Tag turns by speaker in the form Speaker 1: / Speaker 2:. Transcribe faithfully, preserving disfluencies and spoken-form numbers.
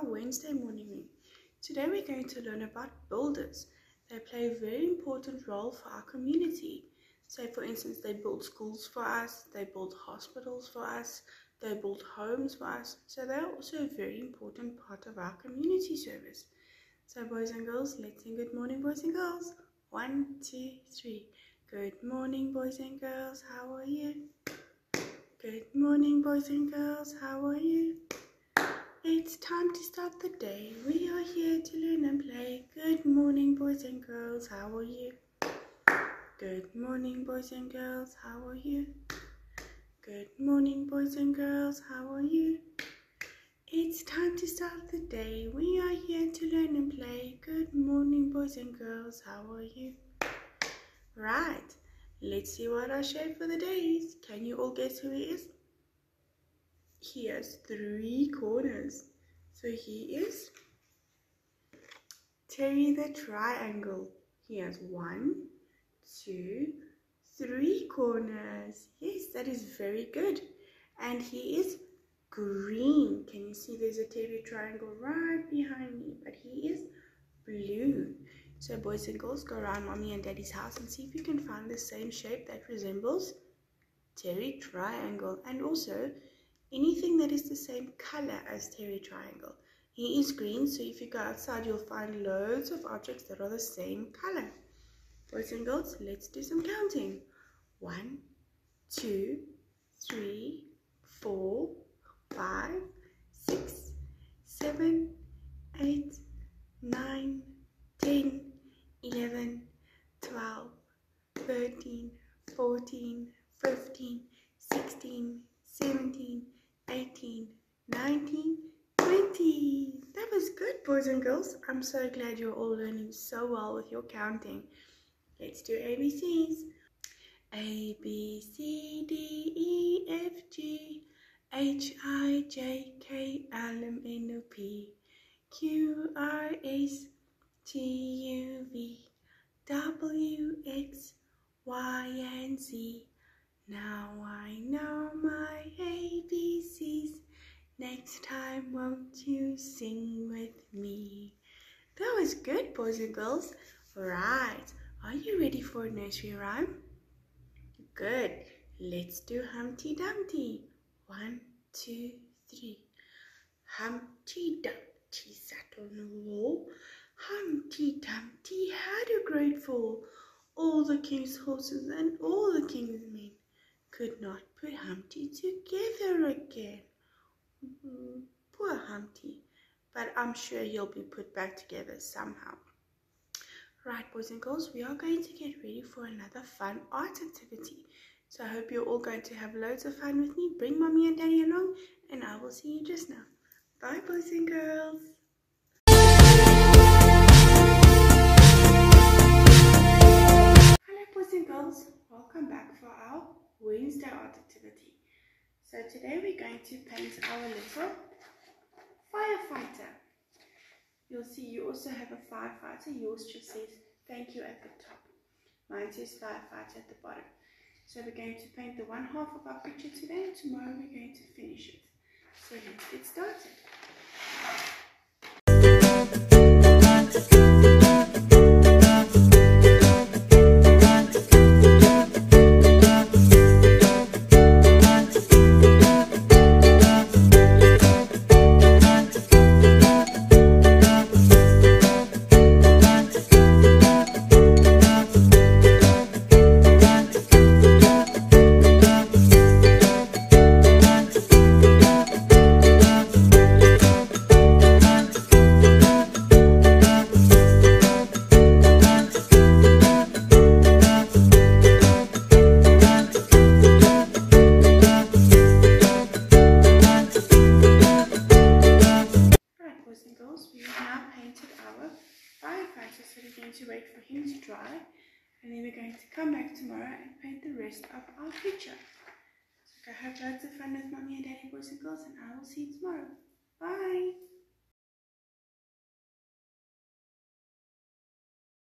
Speaker 1: our Wednesday morning room. Today we're going to learn about builders. They play a very important role for our community. Say for instance, they build schools for us, they build hospitals for us, they build homes for us. So they're also a very important part of our community service. So boys and girls, let's sing good morning boys and girls. One, two, three. Good morning boys and girls, how are you? Good morning boys and girls, how are you? It's time to start the day. We are here to learn and play. Good morning boys and girls, how are you? Good morning boys and girls, how are you? Good morning boys and girls, how are you? It's time to start the day. We are here to learn and play. Good morning boys and girls, how are you? Right, let's see what our shape for the day is. Can you all guess who he is? He has three corners. So he is Terry the Triangle. He has one, two, three corners. Yes, that is very good. And he is green. Can you see there's a Terry Triangle right behind me? But he is blue. So boys and girls, go around mommy and daddy's house and see if you can find the same shape that resembles Terry Triangle. And also anything that is the same color as Terry Triangle. He is green, so if you go outside you'll find loads of objects that are the same color. Boys and girls, let's do some counting. One, two, three, four, five, six, seven, eight, nine, ten, eleven, twelve, thirteen, fourteen, fifteen, sixteen, seventeen, eighteen, nineteen, twenty. That was good, boys and girls. I'm so glad you're all learning so well with your counting. Let's do A B Cs. A, B, C, D, E, F, G, H, I, J, K, L, M, N, O, P, Q, R, S, T, U, V, W, X, Y, and Z. Now I know my A B Cs. Next time won't you sing with me? That was good, boys and girls. Right, are you ready for a nursery rhyme? Good. Let's do Humpty Dumpty. One, two, three. Humpty Dumpty sat on a wall. Humpty Dumpty had a great fall. All the king's horses and all the king's men could not put Humpty together again. Mm-hmm. Poor Humpty, but I'm sure he'll be put back together somehow. Right, boys and girls, we are going to get ready for another fun art activity. So I hope you're all going to have loads of fun with me. Bring mommy and daddy along, and I will see you just now. Bye, boys and girls. Hello, boys and girls. Welcome back for our Wednesday art activity. So today we're going to paint our little firefighter. You'll see you also have a firefighter. Yours just says thank you at the top. Mine says firefighter at the bottom. So we're going to paint the one half of our picture today, and tomorrow we're going to finish it. So let's get started. So we're going to wait for him to dry, and then we're going to come back tomorrow and paint the rest of our picture. So go have loads of fun with mommy and daddy, boys and girls, and I will see you tomorrow. Bye!